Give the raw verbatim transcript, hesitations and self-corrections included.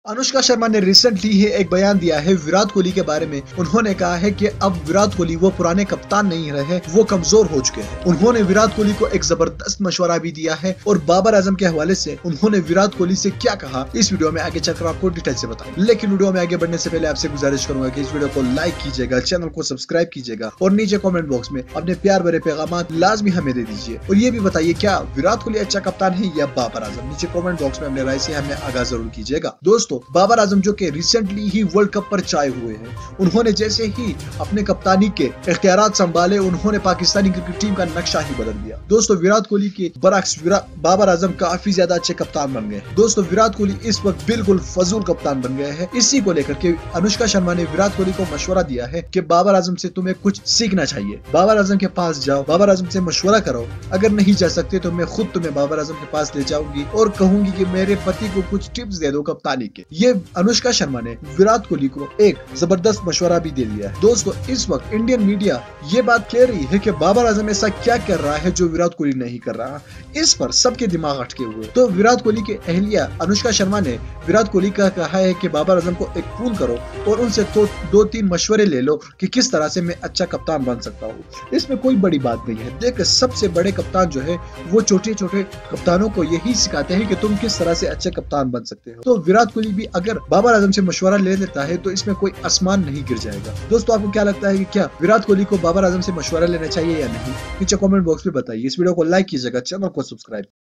अनुष्का शर्मा ने रिसेंटली ही एक बयान दिया है विराट कोहली के बारे में। उन्होंने कहा है कि अब विराट कोहली वो पुराने कप्तान नहीं रहे, वो कमजोर हो चुके हैं। उन्होंने विराट कोहली को एक जबरदस्त मशवरा भी दिया है और बाबर आजम के हवाले से उन्होंने विराट कोहली से क्या कहा, इस वीडियो में आगे चलकर आपको डिटेल से बताऊं। लेकिन वीडियो में आगे बढ़ने से पहले आपसे गुजारिश करूंगा कि इस वीडियो को लाइक कीजिएगा, चैनल को सब्सक्राइब कीजिएगा और नीचे कॉमेंट बॉक्स में अपने प्यार भरे पैगाम लाजमी हमें दे दीजिए। और ये भी बताइए क्या विराट कोहली अच्छा कप्तान है या बाबर आजम। नीचे कॉमेंट बॉक्स में अपने राय से हमें आगाह जरूर कीजिएगा। दोस्तों, बाबर आजम जो कि रिसेंटली ही वर्ल्ड कप पर चाए हुए हैं, उन्होंने जैसे ही अपने कप्तानी के इख्तियारात संभाले, उन्होंने पाकिस्तानी क्रिकेट टीम का नक्शा ही बदल दिया। दोस्तों, विराट कोहली के बरअक्स बाबर आजम काफी ज्यादा अच्छे कप्तान बन गए। दोस्तों, विराट कोहली इस वक्त बिल्कुल फजूल कप्तान बन गए हैं। इसी को लेकर के अनुष्का शर्मा ने विराट कोहली को मशवरा दिया है कि बाबर आजम से तुम्हें कुछ सीखना चाहिए। बाबर आजम के पास जाओ, बाबर आजम से मशवरा करो। अगर नहीं जा सकते तो मैं खुद तुम्हें बाबर आजम के पास ले जाऊंगी और कहूंगी कि मेरे पति को कुछ टिप्स दे दो कप्तानी के। ये अनुष्का शर्मा ने विराट कोहली को एक जबरदस्त मशवरा भी दे दिया है। दोस्तों, इस वक्त इंडियन मीडिया ये बात कह रही है कि बाबर आजम ऐसा क्या कर रहा है जो विराट कोहली नहीं कर रहा। इस पर सबके दिमाग अटके हुए। तो विराट कोहली के अहलिया अनुष्का शर्मा ने विराट कोहली का कहा है कि बाबर आजम को एक फोन करो और उनसे तो दो तीन मशवरे ले लो कि किस तरह से मैं अच्छा कप्तान बन सकता हूँ। इसमें कोई बड़ी बात नहीं है। देख, सबसे बड़े कप्तान जो है वो छोटे छोटे कप्तानों को यही सिखाते हैं कि तुम किस तरह से अच्छे कप्तान बन सकते हो। तो विराट कोहली भी अगर बाबर आजम से मशवरा ले लेता है तो इसमें कोई आसमान नहीं गिर जाएगा। दोस्तों, आपको क्या लगता है कि क्या विराट कोहली को बाबर आजम से मशवरा लेना चाहिए या नहीं? नीचे कमेंट बॉक्स में बताइए। इस वीडियो को लाइक कीजिएगा, चैनल को सब्सक्राइब